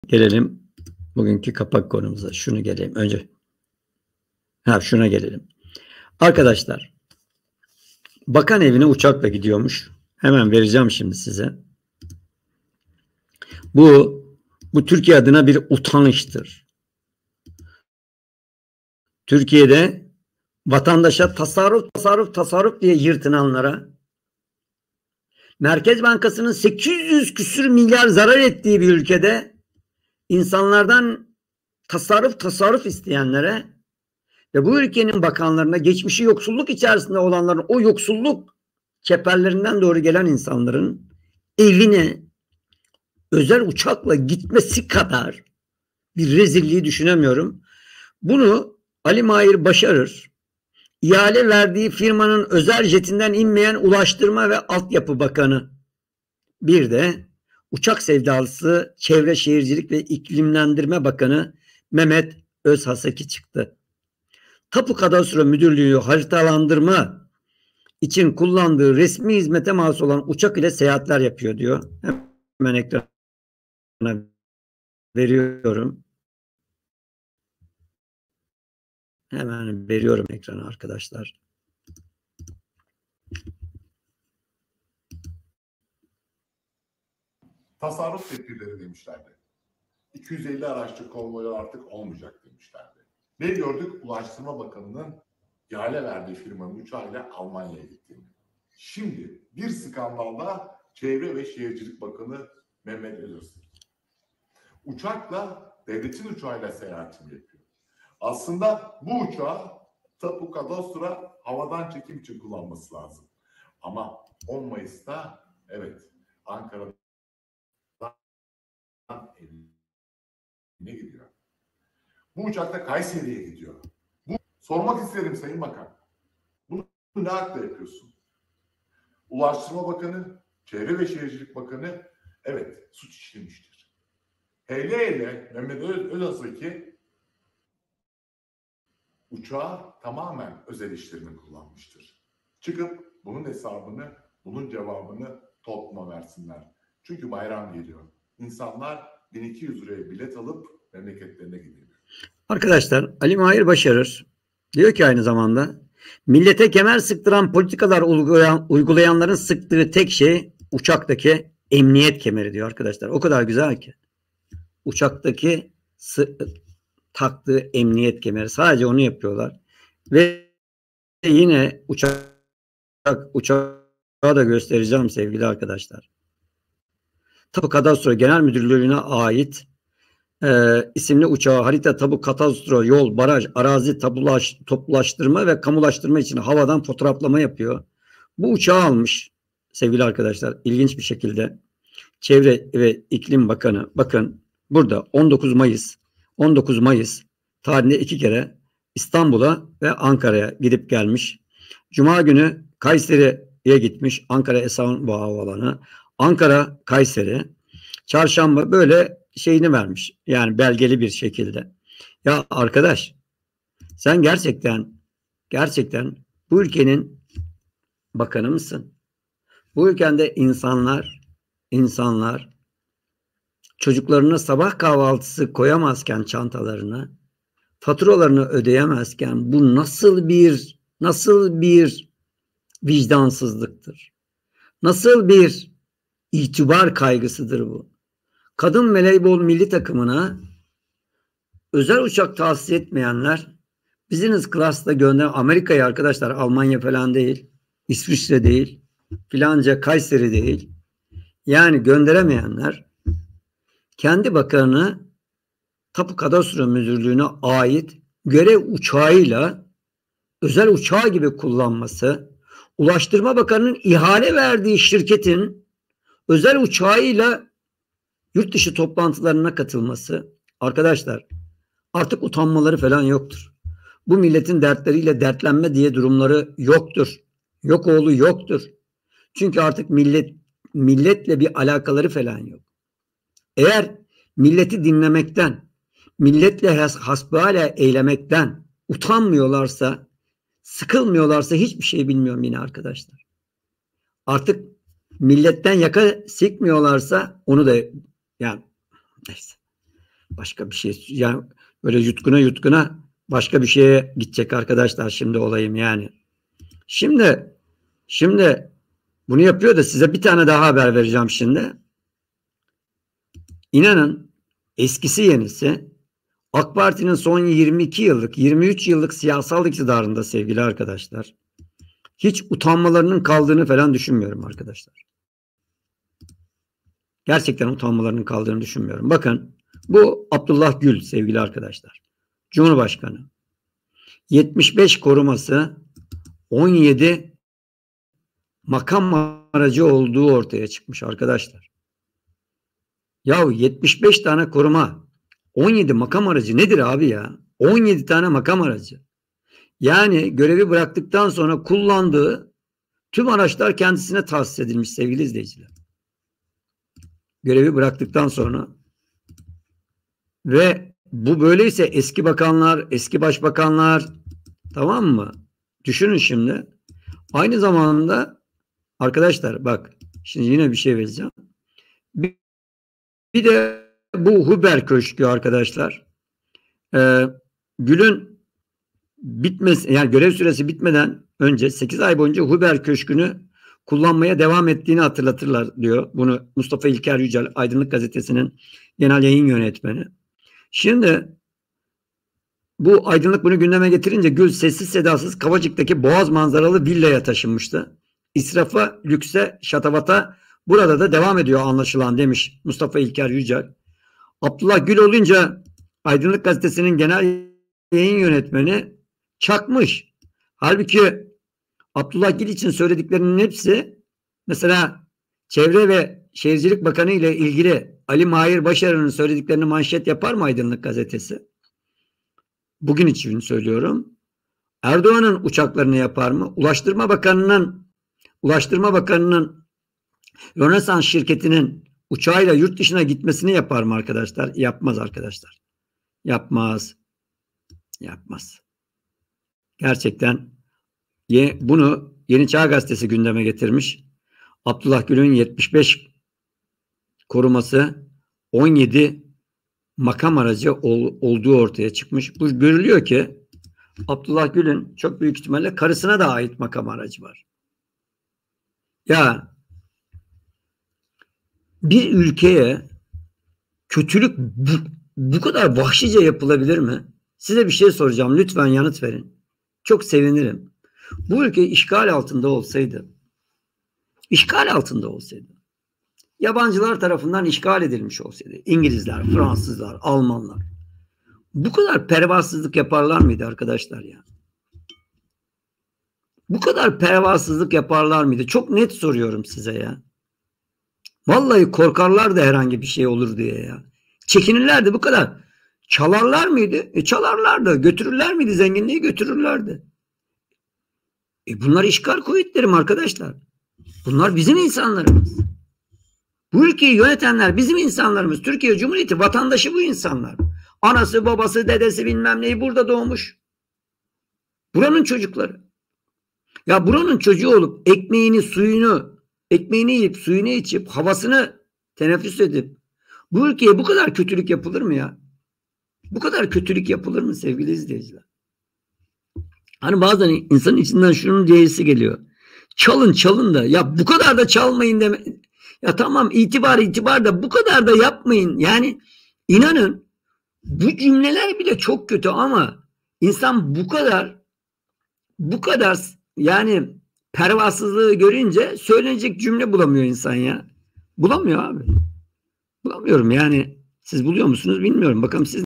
Gelelim bugünkü kapak konumuza. Şunu gelelim. Önce şuna gelelim. Arkadaşlar, bakan evine uçakla gidiyormuş. Hemen vereceğim şimdi size. Bu Türkiye adına bir utanıştır. Türkiye'de vatandaşa tasarruf diye yırtınanlara, Merkez Bankası'nın 800 küsür milyar zarar ettiği bir ülkede insanlardan tasarruf isteyenlere ve bu ülkenin bakanlarına, geçmişi yoksulluk içerisinde olanların, o yoksulluk çeperlerinden doğru gelen insanların evine özel uçakla gitmesi kadar bir rezilliği düşünemiyorum. Bunu Ali Mahir Başarır, ihale verdiği firmanın özel jetinden inmeyen Ulaştırma ve Altyapı Bakanı, bir de uçak sevdalısı Çevre Şehircilik ve İklimlendirme Bakanı Mehmet Özhaseki çıktı. Tapu Kadastro Müdürlüğü haritalandırma için kullandığı resmi hizmete mahsus olan uçak ile seyahatler yapıyor diyor. Hemen ekrana veriyorum. Hemen veriyorum ekrana arkadaşlar. Tasarruf tedbirleri demişlerdi. 250 araçlı konvoylar artık olmayacak demişlerdi. Ne gördük? Ulaştırma Bakanı'nın ihale verdiği firmanın uçağıyla Almanya'ya gittiğini. Şimdi bir skandalda Çevre ve Şehircilik Bakanı Mehmet Özhaseki uçakla, devletin uçağıyla seyahatini yapıyor. Aslında bu uçağı Tapu Kadastro havadan çekim için kullanması lazım. Ama 10 Mayıs'ta evet Ankara'dan evine gidiyor. Bu uçakta Kayseri'ye gidiyor. Sormak isterim Sayın Bakan. Bunu ne hakla yapıyorsun? Ulaştırma Bakanı, Çevre ve Şehircilik Bakanı evet suç işlemiştir. Hele Mehmet Özhaseki uçağı tamamen özel işlerine kullanmıştır. Çıkıp bunun hesabını, bunun cevabını topluma versinler. Çünkü bayram geliyor. İnsanlar 1200 liraya bilet alıp memleketlerine gidiyor. Arkadaşlar, Ali Mahir Başarır diyor ki aynı zamanda millete kemer sıktıran politikalar uygulayanların sıktığı tek şey uçaktaki emniyet kemeri diyor arkadaşlar. O kadar güzel ki. Uçaktaki taktığı emniyet kemeri. Sadece onu yapıyorlar. Ve yine uçağı da göstereceğim sevgili arkadaşlar. Tapu Kadastro Genel Müdürlüğü'ne ait isimli uçağı harita, tabu, kadastro, yol, baraj, arazi toplulaştırma ve kamulaştırma için havadan fotoğraflama yapıyor. Bu uçağı almış sevgili arkadaşlar, ilginç bir şekilde Çevre ve İklim Bakanı, bakın burada 19 Mayıs tarihinde 2 kere İstanbul'a ve Ankara'ya gidip gelmiş. Cuma günü Kayseri'ye gitmiş. Ankara Esenboğa Havaalanı, Ankara Kayseri. Çarşamba böyle şeyini vermiş. Yani belgeli bir şekilde. Ya arkadaş, sen gerçekten bu ülkenin bakanı mısın? Bu ülkede insanlar çocuklarına sabah kahvaltısı koyamazken çantalarına, faturalarını ödeyemezken bu nasıl bir vicdansızlıktır? Nasıl bir itibar kaygısıdır bu? Kadın voleybol milli takımına özel uçak tahsis etmeyenler business class'ta gönder, Amerika'ya arkadaşlar, Almanya falan değil, İsviçre değil, filanca Kayseri değil. Yani gönderemeyenler kendi bakanını Tapu Kadastro Müdürlüğü'ne ait görev uçağıyla özel uçağı gibi kullanması, Ulaştırma Bakanı'nın ihale verdiği şirketin özel uçağıyla yurt dışı toplantılarına katılması, arkadaşlar artık utanmaları falan yoktur. Bu milletin dertleriyle dertlenme diye durumları yoktur. Yok oğlu yoktur. Çünkü artık milletle bir alakaları falan yok. Eğer milleti dinlemekten, milletle hasbihal eylemekten utanmıyorlarsa, sıkılmıyorlarsa hiçbir şey bilmiyorum yine arkadaşlar. Artık milletten yaka sikmiyorlarsa onu da yani neyse. Başka bir şey yani böyle yutkuna başka bir şeye gidecek arkadaşlar şimdi olayım yani. Şimdi bunu yapıyor da size bir tane daha haber vereceğim şimdi. İnanın eskisi yenisi AK Parti'nin son 22 yıllık 23 yıllık siyasal iktidarında sevgili arkadaşlar hiç utanmalarının kaldığını falan düşünmüyorum arkadaşlar. Gerçekten utanmalarının kaldığını düşünmüyorum. Bakın bu Abdullah Gül sevgili arkadaşlar. Cumhurbaşkanı. 75 koruması 17 makam aracı olduğu ortaya çıkmış arkadaşlar. Yahu 75 tane koruma 17 makam aracı nedir abi ya? 17 tane makam aracı. Yani görevi bıraktıktan sonra kullandığı tüm araçlar kendisine tahsis edilmiş sevgili izleyiciler. Görevi bıraktıktan sonra ve bu böyleyse eski bakanlar, eski başbakanlar tamam mı? Düşünün şimdi. Aynı zamanda arkadaşlar bak şimdi yine bir şey vereceğim. Bir de bu Huber Köşkü arkadaşlar. Gül'ün bitmesi yani görev süresi bitmeden önce 8 ay boyunca Huber Köşkü'nü kullanmaya devam ettiğini hatırlatırlar diyor. Bunu Mustafa İlker Yücel Aydınlık Gazetesi'nin genel yayın yönetmeni. Şimdi bu Aydınlık bunu gündeme getirince Gül sessiz sedasız Kavacık'taki Boğaz manzaralı villaya taşınmıştı. İsrafa, lükse, şatavata burada da devam ediyor anlaşılan demiş Mustafa İlker Yücel. Abdullah Gül olunca Aydınlık Gazetesi'nin genel yayın yönetmeni çakmış. Halbuki Abdullah Gül için söylediklerinin hepsi mesela Çevre ve Şehircilik Bakanı ile ilgili Ali Mahir Başaran'ın söylediklerini manşet yapar mı Aydınlık Gazetesi? Bugün için söylüyorum. Erdoğan'ın uçaklarını yapar mı? Ulaştırma Bakanı'nın Rönesans şirketinin uçağıyla yurt dışına gitmesini yapar mı arkadaşlar? Yapmaz arkadaşlar. Yapmaz. Gerçekten bunu Yeni Çağ Gazetesi gündeme getirmiş. Abdullah Gül'ün 75 koruması 17 makam aracı olduğu ortaya çıkmış. Bu görülüyor ki Abdullah Gül'ün çok büyük ihtimalle karısına da ait makam aracı var. Ya bir ülkeye kötülük bu kadar vahşice yapılabilir mi? Size bir şey soracağım. Lütfen yanıt verin. Çok sevinirim. Bu ülke işgal altında olsaydı yabancılar tarafından işgal edilmiş olsaydı İngilizler, Fransızlar, Almanlar bu kadar pervasızlık yaparlar mıydı arkadaşlar ya? Bu kadar pervasızlık yaparlar mıydı? Çok net soruyorum size ya. Vallahi korkarlar da herhangi bir şey olur diye ya. Çekinirlerdi bu kadar. Çalarlar mıydı? Çalarlardı. Götürürler miydi? Zenginliği götürürlerdi. Bunlar işgal kuvvetlerim arkadaşlar. Bunlar bizim insanlarımız. Bu ülkeyi yönetenler bizim insanlarımız. Türkiye Cumhuriyeti vatandaşı bu insanlar. Anası, babası, dedesi bilmem neyi burada doğmuş. Buranın çocukları. Ya buranın çocuğu olup ekmeğini yiyip suyunu içip havasını teneffüs edip bu ülkeye bu kadar kötülük yapılır mı ya? Bu kadar kötülük yapılır mı sevgili izleyiciler? Hani bazen insanın içinden şunun diyesi geliyor. Çalın da ya bu kadar da çalmayın deme. Ya tamam itibar da bu kadar da yapmayın. Yani inanın bu cümleler bile çok kötü ama insan bu kadar yani pervasızlığı görünce söylenecek cümle bulamıyor insan ya. Bulamıyor abi. Bulamıyorum yani. Siz buluyor musunuz bilmiyorum. Bakalım siz